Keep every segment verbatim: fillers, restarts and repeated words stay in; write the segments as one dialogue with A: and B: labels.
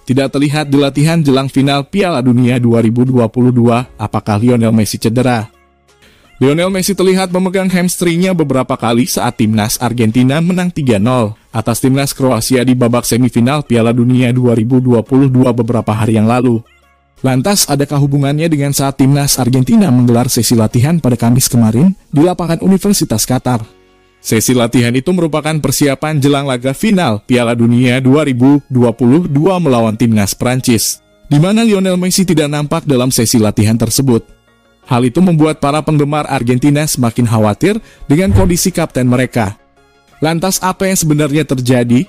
A: Tidak terlihat di latihan jelang final Piala Dunia dua ribu dua puluh dua, apakah Lionel Messi cedera. Lionel Messi terlihat memegang hamstringnya beberapa kali saat timnas Argentina menang tiga nol atas timnas Kroasia di babak semifinal Piala Dunia dua ribu dua puluh dua beberapa hari yang lalu. Lantas, adakah hubungannya dengan saat timnas Argentina menggelar sesi latihan pada Kamis kemarin di lapangan Universitas Qatar? Sesi latihan itu merupakan persiapan jelang laga final Piala Dunia dua ribu dua puluh dua melawan timnas Prancis, di mana Lionel Messi tidak nampak dalam sesi latihan tersebut. Hal itu membuat para penggemar Argentina semakin khawatir dengan kondisi kapten mereka. Lantas apa yang sebenarnya terjadi?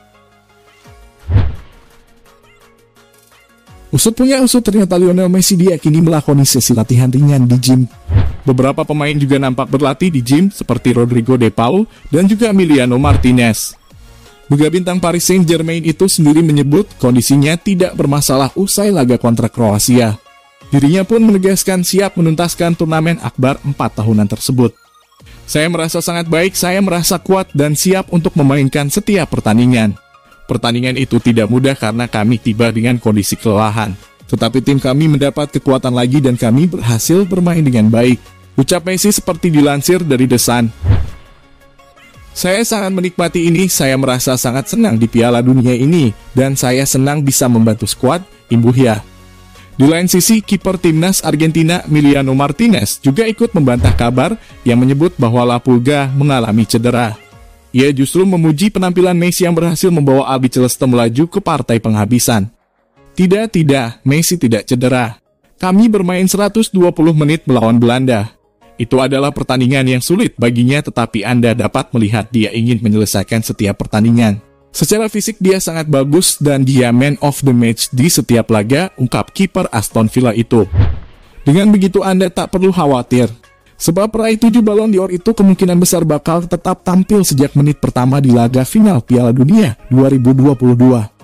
A: Usut punya usut, ternyata Lionel Messi diyakini melakoni sesi latihan ringan di gym. Beberapa pemain juga nampak berlatih di gym seperti Rodrigo De Paul dan juga Emiliano Martinez. Mega bintang Paris Saint-Germain itu sendiri menyebut kondisinya tidak bermasalah usai laga kontra Kroasia. Dirinya pun menegaskan siap menuntaskan turnamen akbar empat tahunan tersebut. Saya merasa sangat baik, saya merasa kuat dan siap untuk memainkan setiap pertandingan. Pertandingan itu tidak mudah karena kami tiba dengan kondisi kelelahan. Tetapi tim kami mendapat kekuatan lagi dan kami berhasil bermain dengan baik, ucap Messi seperti dilansir dari The Sun. Saya sangat menikmati ini, saya merasa sangat senang di Piala Dunia ini, dan saya senang bisa membantu skuad, imbuhnya. Di lain sisi, kiper timnas Argentina Emiliano Martinez juga ikut membantah kabar yang menyebut bahwa La Pulga mengalami cedera. Ia justru memuji penampilan Messi yang berhasil membawa Albi Celeste melaju ke partai penghabisan. Tidak, tidak, Messi tidak cedera. Kami bermain seratus dua puluh menit melawan Belanda. Itu adalah pertandingan yang sulit baginya, tetapi Anda dapat melihat dia ingin menyelesaikan setiap pertandingan. Secara fisik dia sangat bagus dan dia man of the match di setiap laga, ungkap kiper Aston Villa itu. Dengan begitu Anda tak perlu khawatir, sebab peraih tujuh Ballon d'Or itu kemungkinan besar bakal tetap tampil sejak menit pertama di laga final Piala Dunia dua ribu dua puluh dua.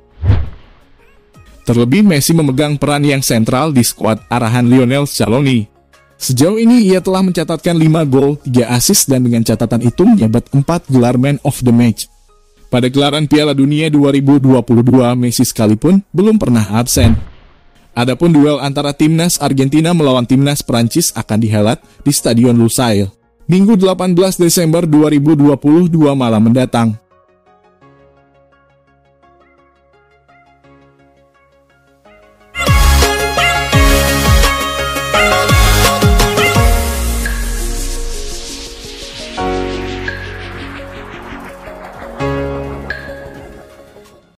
A: Terlebih Messi memegang peran yang sentral di skuad arahan Lionel Scaloni. Sejauh ini ia telah mencatatkan lima gol, tiga assist dan dengan catatan itu menjabat empat gelar Man of the Match. Pada gelaran Piala Dunia dua ribu dua puluh dua, Messi sekalipun belum pernah absen. Adapun duel antara timnas Argentina melawan timnas Prancis akan dihelat di Stadion Lusail, Minggu delapan belas Desember dua ribu dua puluh dua malam mendatang.